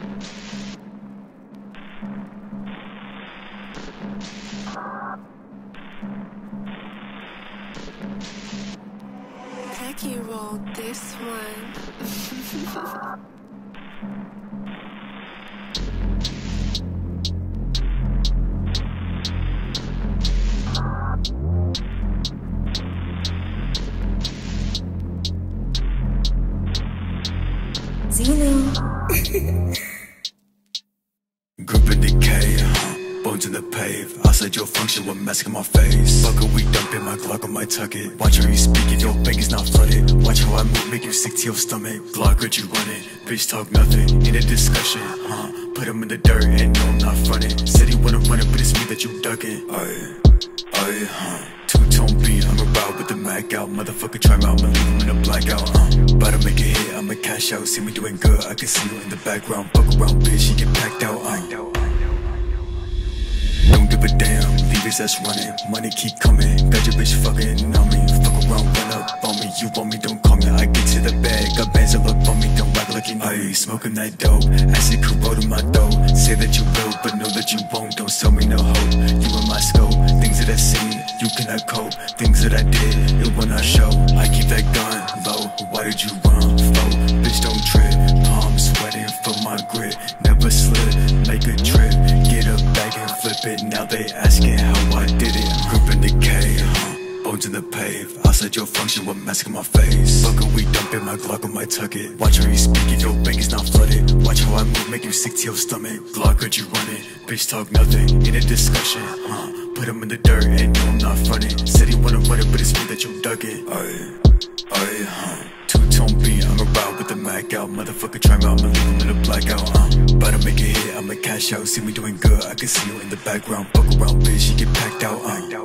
Paccy rolled this one. Group in decay, bones in the pave. Outside your function with mask on my face. Fuck we dumping my Glock on my tucket. Watch how you speaking, your bank is not flooded. Watch how I move, make you sick to your stomach. Glock heard you running, bitch talk nothing. In a discussion, put him in the dirt and no I'm not fronting. Said he wanna run it, but it's me that you ducking. Two-tone beat, I'm about with the Mac out. Motherfucker try me out, I'ma leave him in a blackout. About to make a hit, I'ma cash out. See me doing good, I can see you in the background. Fuck around, bitch, you get packed out. Don't give a damn, leave his ass running. Money keep coming, got your bitch fucking on me. Fuck around, run up on me. You want me, don't call me. I get to the bag, got bands all up on me. Don't act like you know me. Smoking that dope, acid corroding my dough. Say that you will, but know that you won't. Don't sell me no hope. You in my scope, things that I seen, you cannot cope. Things that I did, it will not show. I keep that gun low. Why did you run? Flow, bitch don't trip. Palms sweating from my grit. Never slip, make a trip. Get a bag and flip it. Now they asking how I did it. Group in decay, bones in the pave. Outside your function with mask on my face. Fuck we dumping my Glock on my tucket. Watch how you speaking, your bank is not flooded. Watch how I move, make you sick to your stomach. Glock heard you running, bitch talk nothing. In a discussion, put him in the dirt and no I'm not fronting. Said he wanna run it, but it's me that you ducking. Two-tone beat, I'm about with the Mac out. Motherfucker try me out, I'ma leave him in a blackout. About to make a hit, I'ma cash out. See me doing good, I can see you in the background. Fuck around, bitch, you get packed out.